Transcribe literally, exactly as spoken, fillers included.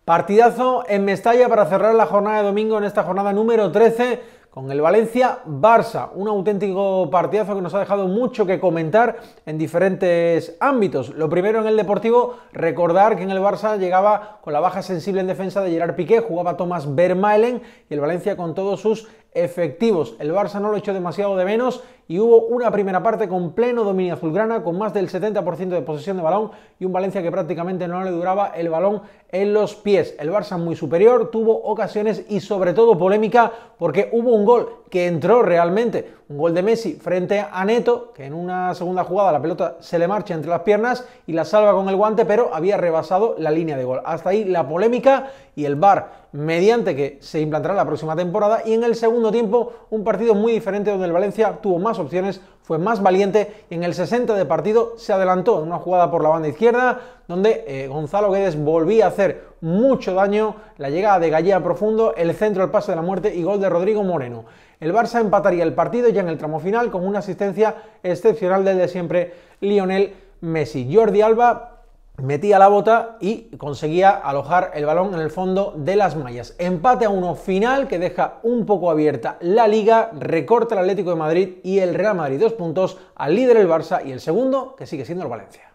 Partidazo en Mestalla para cerrar la jornada de domingo en esta jornada número trece con el Valencia-Barça. Un auténtico partidazo que nos ha dejado mucho que comentar en diferentes ámbitos. Lo primero en el deportivo, recordar que en el Barça llegaba con la baja sensible en defensa de Gerard Piqué, jugaba Thomas Vermaelen y el Valencia con todos sus efectivos. El Barça no lo echó demasiado de menos y hubo una primera parte con pleno dominio azulgrana, con más del setenta por ciento de posesión de balón y un Valencia que prácticamente no le duraba el balón en los pies. El Barça muy superior, tuvo ocasiones y sobre todo polémica porque hubo un gol que entró realmente, un gol de Messi frente a Neto, que en una segunda jugada la pelota se le marcha entre las piernas y la salva con el guante, pero había rebasado la línea de gol. Hasta ahí la polémica y el V A R mediante que se implantará la próxima temporada. Y en el segundo tiempo un partido muy diferente donde el Valencia tuvo más opciones, fue más valiente y en el sesenta de partido se adelantó en una jugada por la banda izquierda donde eh, Gonzalo Guedes volvía a hacer mucho daño, la llegada de Gallea profundo, el centro, el pase de la muerte y gol de Rodrigo Moreno. El Barça empataría el partido ya en el tramo final con una asistencia excepcional del de siempre Lionel Messi. Jordi Alba metía la bota y conseguía alojar el balón en el fondo de las mallas. Empate a uno final que deja un poco abierta la Liga, recorta el Atlético de Madrid y el Real Madrid dos puntos, al líder el Barça y el segundo que sigue siendo el Valencia.